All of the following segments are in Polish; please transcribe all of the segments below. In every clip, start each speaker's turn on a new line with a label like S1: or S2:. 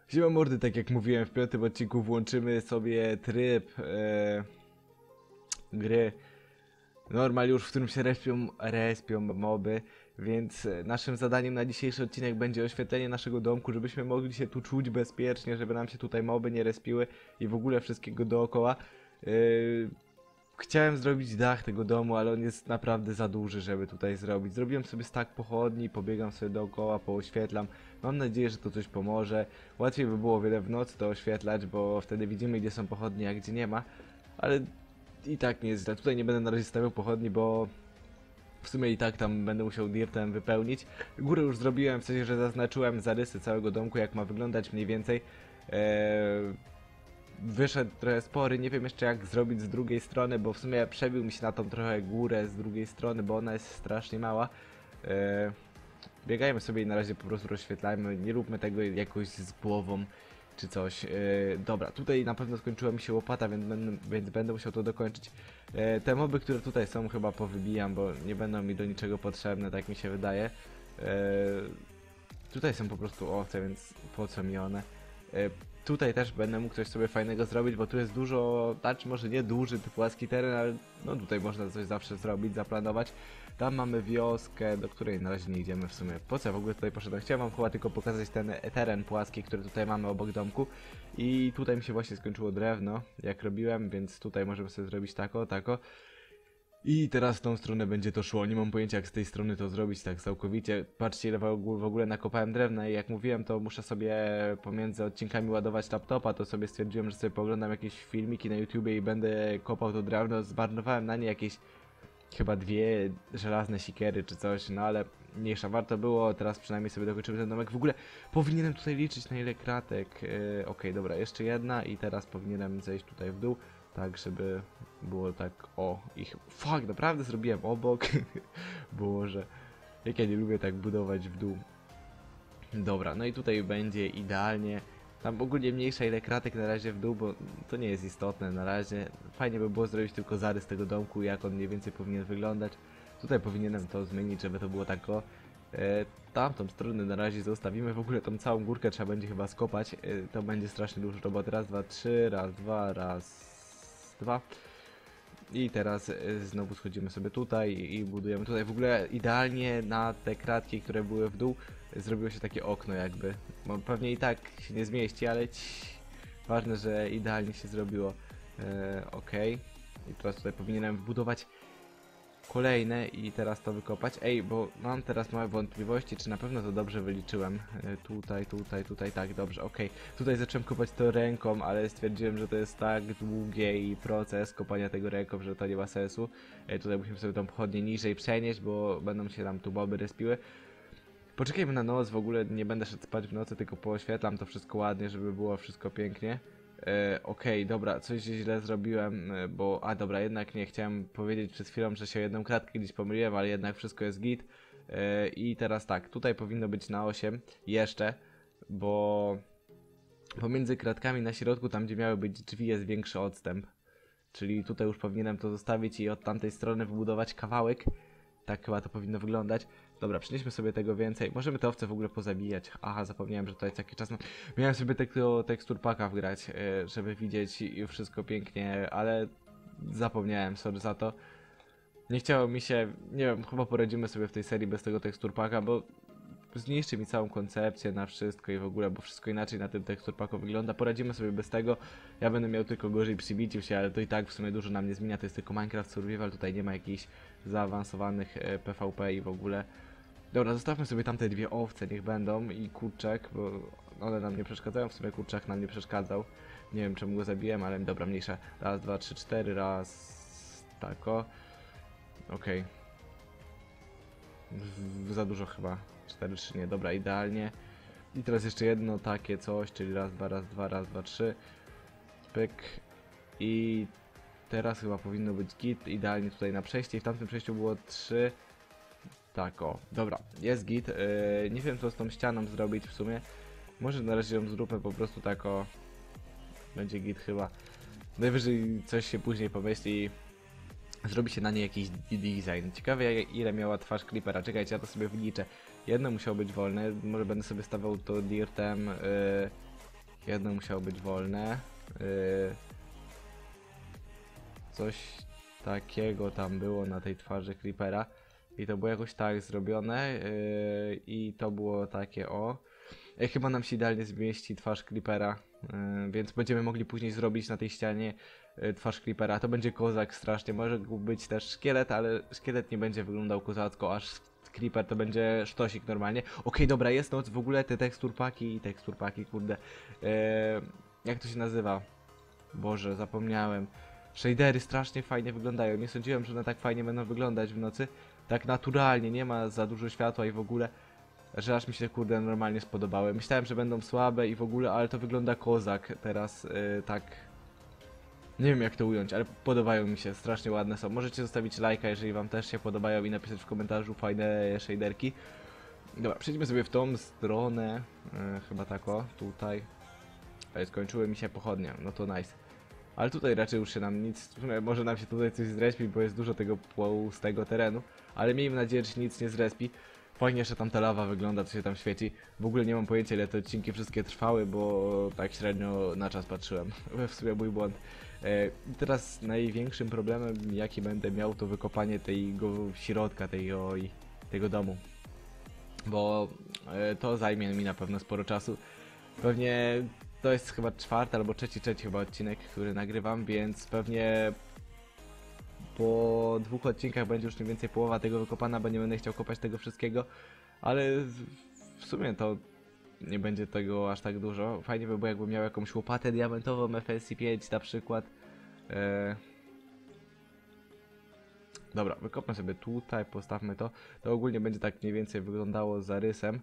S1: Siema mordy, tak jak mówiłem w piątym odcinku, włączymy sobie tryb gry normal już, w którym się respią moby, więc naszym zadaniem na dzisiejszy odcinek będzie oświetlenie naszego domku, żebyśmy mogli się tu czuć bezpiecznie, żeby nam się tutaj moby nie respiły i w ogóle wszystkiego dookoła. Chciałem zrobić dach tego domu, ale on jest naprawdę za duży, żeby tutaj zrobić. Zrobiłem sobie stack pochodni, pobiegam sobie dookoła, pooświetlam. Mam nadzieję, że to coś pomoże. Łatwiej by było o wiele w nocy to oświetlać, bo wtedy widzimy, gdzie są pochodnie, a gdzie nie ma. Ale i tak nie jest źle. Tutaj nie będę na razie stawiał pochodni, bo w sumie i tak tam będę musiał dirtem wypełnić. Górę już zrobiłem, w sensie, że zaznaczyłem zarysy całego domku, jak ma wyglądać mniej więcej. Wyszedł trochę spory, nie wiem jeszcze jak zrobić z drugiej strony, bo w sumie przebił mi się na tą trochę górę z drugiej strony, bo ona jest strasznie mała. Biegajmy sobie i na razie po prostu rozświetlajmy, nie róbmy tego jakoś z głową czy coś. Dobra, tutaj na pewno skończyła mi się łopata, więc będę musiał to dokończyć. Te moby, które tutaj są, chyba powybijam, bo nie będą mi do niczego potrzebne, tak mi się wydaje. Tutaj są po prostu owce, więc po co mi one? Tutaj też będę mógł coś sobie fajnego zrobić, bo tu jest dużo, znaczy może nie duży, typu płaski teren, ale no tutaj można coś zawsze zrobić, zaplanować. Tam mamy wioskę, do której na razie nie idziemy w sumie. Po co ja w ogóle tutaj poszedłem? Chciałem wam chyba tylko pokazać ten teren płaski, który tutaj mamy obok domku. I tutaj mi się właśnie skończyło drewno, jak robiłem, więc tutaj możemy sobie zrobić tako, tako. I teraz w tą stronę będzie to szło, nie mam pojęcia jak z tej strony to zrobić tak całkowicie. Patrzcie ile w ogóle nakopałem drewna i jak mówiłem to muszę sobie pomiędzy odcinkami ładować laptopa, to sobie stwierdziłem, że sobie pooglądam jakieś filmiki na YouTubie i będę kopał to drewno. Zmarnowałem na nie jakieś chyba 2 żelazne sikiery czy coś, no ale mniejsza warto było, teraz przynajmniej sobie dokończymy ten domek. W ogóle powinienem tutaj liczyć na ile kratek. Okej, dobra, jeszcze jedna i teraz powinienem zejść tutaj w dół. Tak, żeby było tak, o, ich, fuck, naprawdę zrobiłem obok, Boże, jak ja nie lubię tak budować w dół. Dobra, no i tutaj będzie idealnie, tam ogólnie mniejsza ile kratek na razie w dół, bo to nie jest istotne na razie. Fajnie by było zrobić tylko zarys tego domku, jak on mniej więcej powinien wyglądać. Tutaj powinienem to zmienić, żeby to było tak o. Tamtą stronę na razie zostawimy, w ogóle tą całą górkę trzeba będzie chyba skopać, to będzie strasznie dużo roboty, raz, dwa, trzy, raz, dwa, raz, dwa. I teraz znowu schodzimy sobie tutaj i budujemy tutaj. W ogóle idealnie na te kratki, które były w dół, zrobiło się takie okno jakby. Bo pewnie i tak się nie zmieści, ale ważne, że idealnie się zrobiło. Ok. I teraz tutaj powinienem wbudować kolejne i teraz to wykopać. Ej, bo mam teraz małe wątpliwości, czy na pewno to dobrze wyliczyłem. Tutaj, tak, dobrze, okej. Tutaj zacząłem kopać to ręką, ale stwierdziłem, że to jest tak długi proces kopania tego ręką, że to nie ma sensu. Tutaj musimy sobie tą pochodnię niżej przenieść, bo będą się tam tu boby respiły. Poczekajmy na noc, w ogóle nie będę szedł spać w nocy, tylko pooświetlam to wszystko ładnie, żeby było wszystko pięknie. Okej, dobra, coś źle zrobiłem, bo... A dobra, jednak nie, chciałem powiedzieć przed chwilą, że się jedną kratkę gdzieś pomyliłem, ale jednak wszystko jest git. I teraz tak, tutaj powinno być na 8 jeszcze, bo pomiędzy kratkami na środku, tam gdzie miały być drzwi, jest większy odstęp. Czyli tutaj już powinienem to zostawić i od tamtej strony wybudować kawałek. Tak chyba to powinno wyglądać. Dobra, przynieśmy sobie tego więcej. Możemy te owce w ogóle pozabijać. Aha, zapomniałem, że to jest jakiś czas. No, miałem sobie tego tekstur packa wgrać, żeby widzieć i wszystko pięknie, ale zapomniałem, sorry za to. Nie chciało mi się, nie wiem, chyba poradzimy sobie w tej serii bez tego tekstur packa, bo zniszczy mi całą koncepcję na wszystko i w ogóle, bo wszystko inaczej na tym tekstur packu wygląda. Poradzimy sobie bez tego. Ja będę miał tylko gorzej przy biciu się, ale to i tak w sumie dużo nam nie zmienia. To jest tylko Minecraft Survival, tutaj nie ma jakichś zaawansowanych PvP i w ogóle. Dobra, zostawmy sobie tamte 2 owce, niech będą i kurczak, bo one nam nie przeszkadzają, w sumie kurczak nam nie przeszkadzał. Nie wiem czemu go zabiłem, ale dobra, mniejsza. Raz, dwa, trzy, cztery, raz, tak o. Okej. Za dużo chyba. 4, 3, nie, dobra, idealnie. I teraz jeszcze jedno takie coś, czyli raz, dwa, trzy. Pyk. I teraz chyba powinno być git, idealnie tutaj na przejście. I w tamtym przejściu było 3. Tak, o, dobra, jest git. Nie wiem co z tą ścianą zrobić w sumie. Może na razie ją zróbmy po prostu tak o. Będzie git chyba. Najwyżej coś się później pomyśli. Zrobi się na niej jakiś design. Ciekawe ile miała twarz Creepera. Czekajcie, ja to sobie wliczę. Jedno musiało być wolne. Może będę sobie stawiał to dirtem. Jedno musiało być wolne. Coś takiego tam było na tej twarzy Creepera. I to było jakoś tak zrobione. I to było takie o. Chyba nam się idealnie zmieści twarz Creepera. Więc będziemy mogli później zrobić na tej ścianie twarz Creepera. To będzie kozak strasznie. Może być też szkielet, ale szkielet nie będzie wyglądał kozacko, aż Creeper to będzie sztosik normalnie. Okej, dobra, jest noc. W ogóle te teksturpaki, kurde. Jak to się nazywa? Boże, zapomniałem. Shadery strasznie fajnie wyglądają. Nie sądziłem, że one tak fajnie będą wyglądać w nocy. Tak naturalnie, nie ma za dużo światła i w ogóle. Że aż mi się kurde normalnie spodobały. Myślałem, że będą słabe i w ogóle, ale to wygląda kozak teraz tak. Nie wiem jak to ująć, ale podobają mi się, strasznie ładne są. Możecie zostawić lajka, jeżeli wam też się podobają i napisać w komentarzu fajne shaderki. Dobra, przejdźmy sobie w tą stronę. Chyba tak o, tutaj. Skończyły mi się pochodnie, no to nice. Ale tutaj raczej już się nam nic, może nam się tutaj coś zrespi, bo jest dużo tego pustego terenu. Ale miejmy nadzieję, że się nic nie zrespi. Fajnie, że tam ta lawa wygląda, co się tam świeci. W ogóle nie mam pojęcia, ile te odcinki wszystkie trwały, bo tak średnio na czas patrzyłem. W sumie mój błąd. Teraz największym problemem, jaki będę miał, to wykopanie tego środka, tego domu. Bo to zajmie mi na pewno sporo czasu. Pewnie to jest chyba czwarty albo trzeci chyba odcinek, który nagrywam, więc pewnie po 2 odcinkach będzie już mniej więcej połowa tego wykopana, bo nie będę chciał kopać tego wszystkiego, ale w sumie to nie będzie tego aż tak dużo. Fajnie by było, jakbym miał jakąś łopatę diamentową FSC5 na przykład. Dobra, wykopmy sobie tutaj, postawmy to. To ogólnie będzie tak mniej więcej wyglądało zarysem.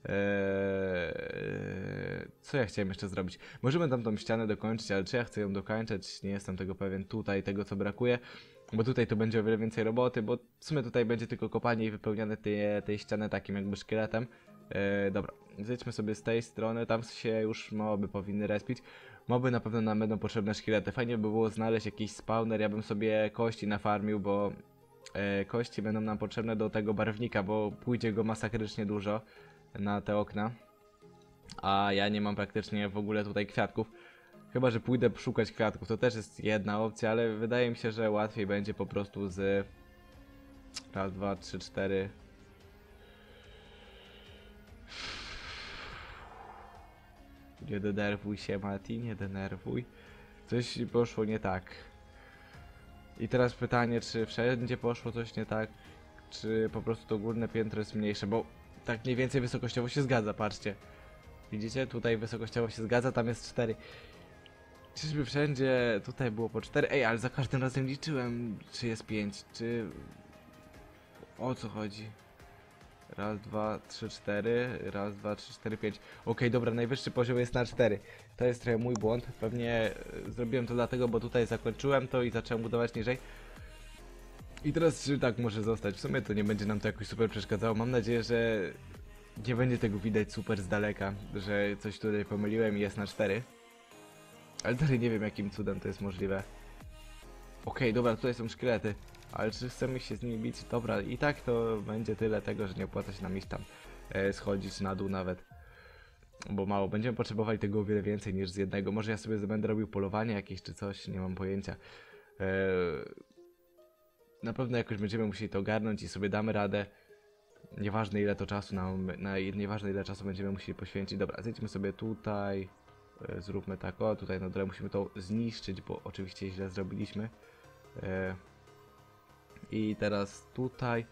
S1: Co ja chciałem jeszcze zrobić? Możemy tam tą ścianę dokończyć, ale czy ja chcę ją dokończyć? Nie jestem tego pewien. Tutaj tego co brakuje. Bo tutaj to będzie o wiele więcej roboty, bo w sumie tutaj będzie tylko kopanie i wypełniane tej ściany takim jakby szkieletem. Dobra, zejdźmy sobie z tej strony, tam się już moby powinny respić. Moby na pewno nam będą potrzebne szkielety. Fajnie by było znaleźć jakiś spawner, ja bym sobie kości nafarmił, bo kości będą nam potrzebne do tego barwnika, bo pójdzie go masakrycznie dużo na te okna. A ja nie mam praktycznie w ogóle tutaj kwiatków. Chyba że pójdę szukać kwiatków, to też jest jedna opcja, ale wydaje mi się, że łatwiej będzie po prostu z... Raz, dwa, trzy, cztery... Nie denerwuj się, Mati, nie denerwuj. Coś poszło nie tak. I teraz pytanie, czy wszędzie poszło coś nie tak, czy po prostu to górne piętro jest mniejsze, bo tak mniej więcej wysokościowo się zgadza, patrzcie. Widzicie? Tutaj wysokościowo się zgadza, tam jest 4. Czyżby wszędzie tutaj było po 4? Ej, ale za każdym razem liczyłem, czy jest 5, czy... O co chodzi? Raz, dwa, trzy, cztery. Raz, dwa, trzy, cztery, pięć. Okej, dobra, najwyższy poziom jest na 4. To jest trochę mój błąd. Pewnie zrobiłem to dlatego, bo tutaj zakończyłem to i zacząłem budować niżej. I teraz czy tak może zostać? W sumie to nie będzie nam to jakoś super przeszkadzało. Mam nadzieję, że nie będzie tego widać super z daleka, że coś tutaj pomyliłem i jest na 4. Ale dalej nie wiem, jakim cudem to jest możliwe. Okej, dobra, tutaj są szkielety. Ale czy chcemy się z nimi bić? Dobra, i tak to będzie tyle tego, że nie opłaca się nam iść tam schodzić na dół nawet. Bo mało. Będziemy potrzebowali tego o wiele więcej niż z jednego. Może ja sobie będę robił polowanie jakieś czy coś, nie mam pojęcia. Na pewno jakoś będziemy musieli to ogarnąć i sobie damy radę. Nieważne ile to czasu nieważne ile czasu będziemy musieli poświęcić. Dobra, zejdźmy sobie tutaj. Zróbmy tak, o tutaj na dole musimy to zniszczyć, bo oczywiście źle zrobiliśmy. I teraz tutaj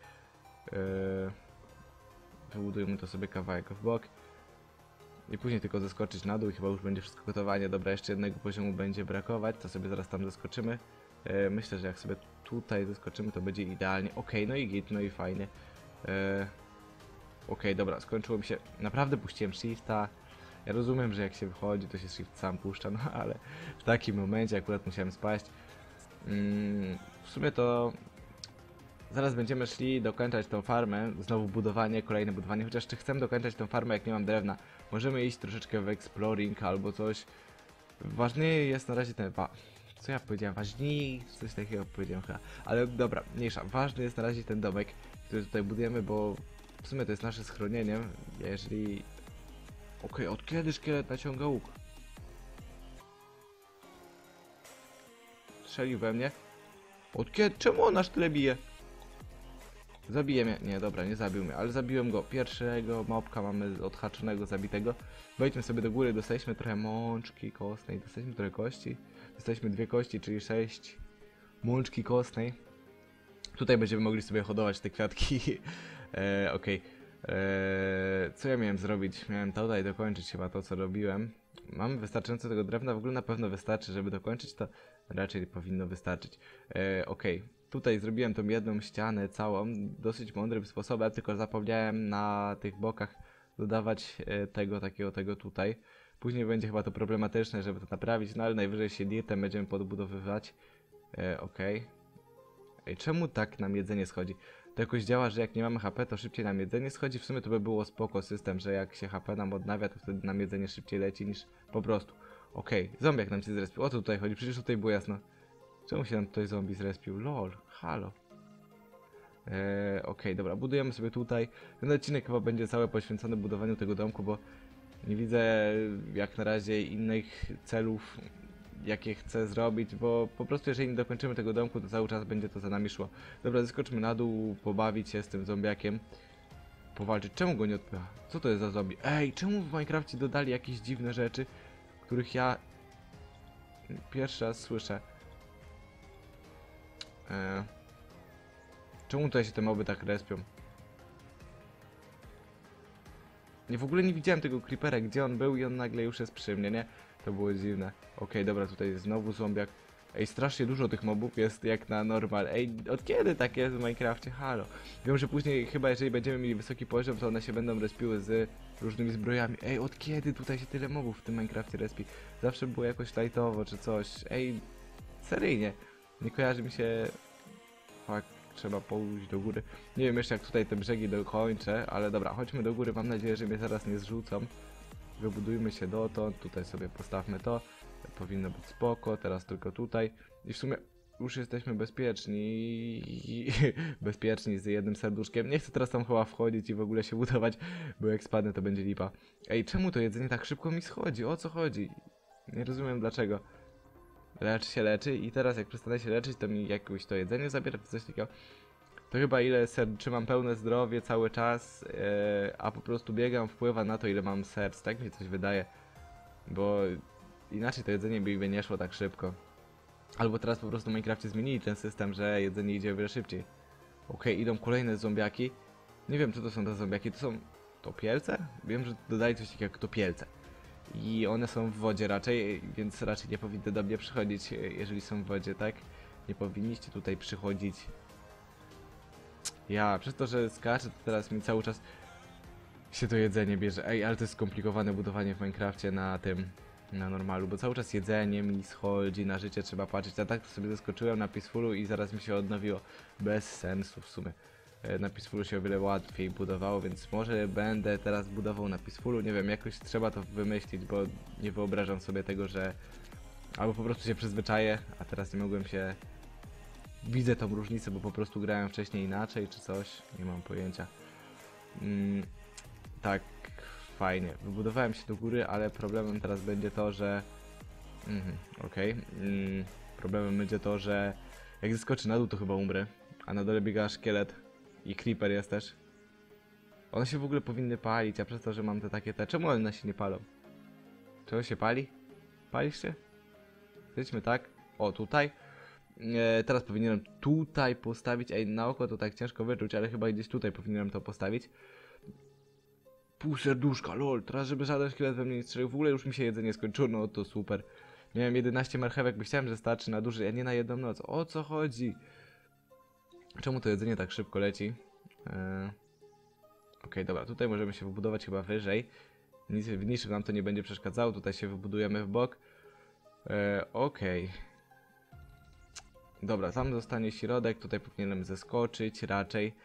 S1: wybudujemy to sobie kawałek w bok. I później tylko zeskoczyć na dół i chyba już będzie wszystko gotowanie. Dobra, jeszcze jednego poziomu będzie brakować, to sobie zaraz tam zeskoczymy. Myślę, że jak sobie tutaj zeskoczymy, to będzie idealnie. Okej, no i git, no i fajnie. Okej, dobra, skończyło mi się. Naprawdę puściłem shifta. Ja rozumiem, że jak się wychodzi, to się shift sam puszcza, no ale w takim momencie akurat musiałem spaść. W sumie to zaraz będziemy szli dokończać tą farmę, znowu budowanie, kolejne budowanie, chociaż czy chcę dokończać tą farmę, jak nie mam drewna. Możemy iść troszeczkę w exploring albo coś. Ważny jest na razie ten... Co ja powiedziałem? Ważniej? Coś takiego powiedziałem chyba. Ale dobra, mniejsza. Ważny jest na razie ten domek, który tutaj budujemy, bo w sumie to jest nasze schronienie, jeżeli... Okej, od kiedy szkielet naciąga łuk? strzelił we mnie. Od kiedy? Czemu on aż tyle bije? Zabije mnie. Nie, dobra, nie zabił mnie, ale zabiłem go. Pierwszego mobka mamy odhaczonego, zabitego. Wejdźmy sobie do góry, dostaliśmy trochę mączki kostnej, dostaliśmy trochę kości. Dostaliśmy 2 kości, czyli 6 mączki kostnej. Tutaj będziemy mogli sobie hodować te kwiatki. Okej. Co ja miałem zrobić? Miałem tutaj dokończyć chyba to, co robiłem. Mamy wystarczająco tego drewna, w ogóle na pewno wystarczy, żeby dokończyć to. Raczej powinno wystarczyć. Okej. Tutaj zrobiłem tą jedną ścianę całą, dosyć mądrym sposobem, tylko zapomniałem na tych bokach dodawać tego tutaj. Później będzie chyba to problematyczne, żeby to naprawić, no ale najwyżej się dirtem będziemy podbudowywać. Okej. Ej, czemu tak nam jedzenie schodzi? To jakoś działa, że jak nie mamy HP, to szybciej nam jedzenie schodzi? W sumie to by było spoko system, że jak się HP nam odnawia, to wtedy nam jedzenie szybciej leci niż po prostu. Okej, zombiak nam się zrespił. O co tutaj chodzi? Przecież tutaj było jasno. Czemu się nam tutaj zombie zrespił? Lol, halo. Okej, dobra, budujemy sobie tutaj. Ten odcinek chyba będzie cały poświęcony budowaniu tego domku, bo nie widzę jak na razie innych celów, jakie chcę zrobić, bo po prostu jeżeli nie dokończymy tego domku, to cały czas będzie to za nami szło. Dobra, zeskoczmy na dół, pobawić się z tym zombiakiem. Powalczyć. Czemu go nie odpycha? Co to jest za zombie? Ej, czemu w Minecrafcie dodali jakieś dziwne rzeczy, których ja pierwszy raz słyszę? Czemu tutaj się te moby tak respią? Nie, w ogóle nie widziałem tego creepera, gdzie on był i on nagle już jest przy mnie, nie? To było dziwne. Okej, dobra, tutaj jest znowu zombiak. Ej, strasznie dużo tych mobów jest jak na normal. Ej, od kiedy tak jest w Minecrafcie? Halo. Wiem, że później chyba jeżeli będziemy mieli wysoki poziom, to one się będą respiły z różnymi zbrojami. Ej, od kiedy tutaj się tyle mobów w tym Minecrafcie respi? Zawsze było jakoś lightowo czy coś. Ej, seryjnie. Nie kojarzy mi się... Fuck, trzeba pójść do góry. Nie wiem jeszcze jak tutaj te brzegi dokończę, ale dobra, chodźmy do góry. Mam nadzieję, że mnie zaraz nie zrzucą. Wybudujmy się dotąd, tutaj sobie postawmy to. Powinno być spoko, teraz tylko tutaj. I w sumie już jesteśmy bezpieczni. Bezpieczni z jednym serduszkiem. Nie chcę teraz tam chyba wchodzić i w ogóle się budować, bo jak spadnę to będzie lipa. Ej, czemu to jedzenie tak szybko mi schodzi? O co chodzi? Nie rozumiem dlaczego. Leczy się leczy i teraz jak przestanę się leczyć, to mi jakieś to jedzenie zabiera, czy coś takiego. To chyba ile trzymam pełne zdrowie cały czas, a po prostu biegam, wpływa na to ile mam serc, tak mi się coś wydaje. Bo inaczej to jedzenie by nie szło tak szybko. Albo teraz po prostu w Minecrafcie zmienili ten system, że jedzenie idzie o wiele szybciej. Okej, idą kolejne zombiaki. Nie wiem co to są te zombiaki, to są topielce? Wiem, że dodali coś takiego jak topielce. I one są w wodzie raczej, więc raczej nie powinny do mnie przychodzić, jeżeli są w wodzie, tak? Nie powinniście tutaj przychodzić. Ja, przez to, że skaczę, to teraz mi cały czas się to jedzenie bierze. Ej, ale to jest skomplikowane budowanie w Minecrafcie na tym, na normalu, bo cały czas jedzenie mi schodzi, na życie trzeba patrzeć. A tak to sobie zaskoczyłem na Peacefulu i zaraz mi się odnowiło. Bez sensu w sumie. Na Peacefulu się o wiele łatwiej budowało, więc może będę teraz budował na Peacefulu. Nie wiem, jakoś trzeba to wymyślić, bo nie wyobrażam sobie tego, że... Albo po prostu się przyzwyczaję, a teraz nie mogłem się... Widzę tą różnicę, bo po prostu grałem wcześniej inaczej, czy coś. Nie mam pojęcia. Tak, fajnie. Wybudowałem się do góry, ale problemem teraz będzie to, że... Okej. Problemem będzie to, że... Jak zeskoczę na dół, to chyba umrę. A na dole biega szkielet. I creeper jest też. One się w ogóle powinny palić, a przez to, że mam te takie te... Czemu one się nie palą? Czego się pali? Palisz się? Zejdźmy tak. O, tutaj. Teraz powinienem tutaj postawić. Ej, na oko to tak ciężko wyczuć, ale chyba gdzieś tutaj powinienem to postawić. Pół serduszka, lol. Teraz, żeby żaden szkielet we mnie nie strzelił. W ogóle już mi się jedzenie skończyło, no to super. Miałem 11 marchewek, myślałem, że starczy na duży, a nie na jedną noc. O co chodzi? Czemu to jedzenie tak szybko leci? Okej, dobra, tutaj możemy się wybudować chyba wyżej. Nic w niczym nam to nie będzie przeszkadzało, tutaj się wybudujemy w bok. Okej. Dobra, tam zostanie środek, tutaj powinienem zeskoczyć raczej.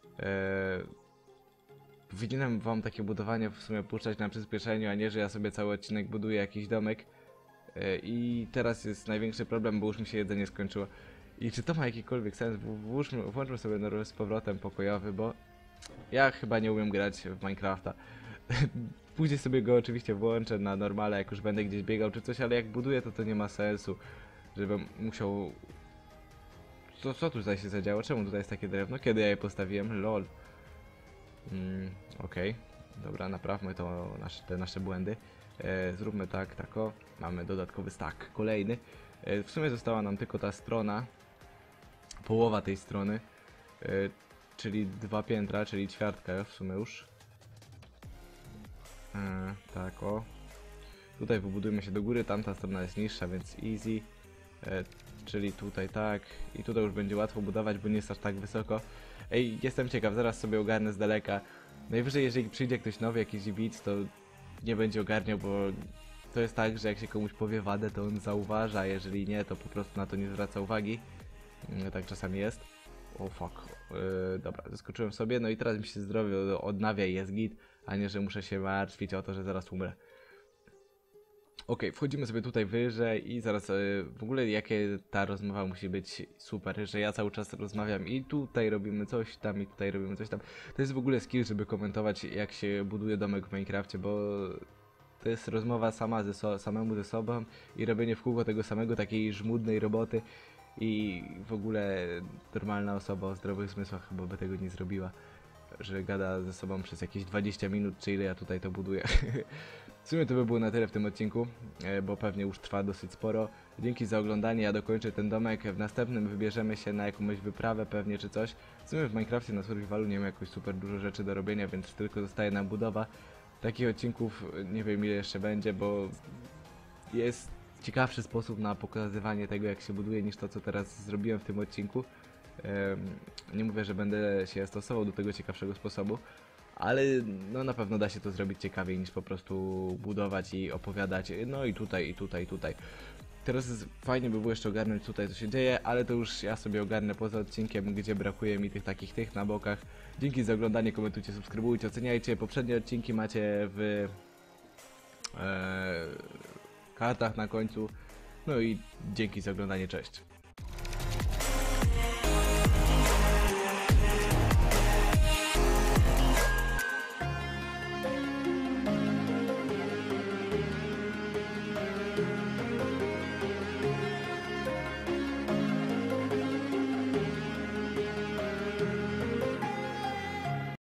S1: Powinienem wam takie budowanie w sumie puszczać na przyspieszeniu, a nie, że ja sobie cały odcinek buduję jakiś domek. I teraz jest największy problem, bo już mi się jedzenie skończyło. I czy to ma jakikolwiek sens? Włączmy sobie z powrotem pokojowy, bo ja chyba nie umiem grać w Minecrafta. Później sobie go oczywiście włączę na normale, jak już będę gdzieś biegał czy coś, ale jak buduję, to nie ma sensu, żebym musiał... Co tutaj się zadziało? Czemu tutaj jest takie drewno? Kiedy ja je postawiłem? LOL. Okej. Dobra, naprawmy to te nasze błędy. Zróbmy tak, tako. Mamy dodatkowy stack, kolejny. W sumie została nam tylko ta strona. Połowa tej strony. Czyli 2 piętra, czyli ćwiartka w sumie już. Tak, o. Tutaj wybudujmy się do góry, tamta strona jest niższa, więc easy. Czyli tutaj tak. I tutaj już będzie łatwo budować, bo nie jest aż tak wysoko. Ej, jestem ciekaw, zaraz sobie ogarnę z daleka. Najwyżej jeżeli przyjdzie ktoś nowy, jakiś widz, to nie będzie ogarniał, bo to jest tak, że jak się komuś powie wadę, to on zauważa, a jeżeli nie, to po prostu na to nie zwraca uwagi. Tak czasami jest. O fuck. Dobra, zaskoczyłem sobie, no i teraz mi się zdrowie odnawia i jest git, a nie, że muszę się martwić o to, że zaraz umrę. Okej, wchodzimy sobie tutaj wyżej i zaraz w ogóle jakie ta rozmowa musi być super, że ja cały czas rozmawiam i tutaj robimy coś tam i tutaj robimy coś tam. To jest w ogóle skill, żeby komentować jak się buduje domek w Minecrafcie, bo to jest rozmowa samemu ze sobą i robienie w kółko tego samego, takiej żmudnej roboty i w ogóle normalna osoba o zdrowych zmysłach chyba by tego nie zrobiła, że gada ze sobą przez jakieś 20 minut, czy ile ja tutaj to buduję. W sumie to by było na tyle w tym odcinku, bo pewnie już trwa dosyć sporo. Dzięki za oglądanie, ja dokończę ten domek. W następnym wybierzemy się na jakąś wyprawę pewnie czy coś. W sumie w Minecrafcie na survivalu nie ma jakoś super dużo rzeczy do robienia, więc tylko zostaje nam budowa. Takich odcinków nie wiem ile jeszcze będzie, bo jest ciekawszy sposób na pokazywanie tego jak się buduje niż to co teraz zrobiłem w tym odcinku. Nie mówię, że będę się stosował do tego ciekawszego sposobu, ale no na pewno da się to zrobić ciekawiej niż po prostu budować i opowiadać, no i tutaj, i tutaj, i tutaj. Teraz fajnie by było jeszcze ogarnąć tutaj co się dzieje, ale to już ja sobie ogarnę poza odcinkiem, gdzie brakuje mi tych takich na bokach. Dzięki za oglądanie, komentujcie, subskrybujcie, oceniajcie. Poprzednie odcinki macie w kartach na końcu. No i dzięki za oglądanie, cześć.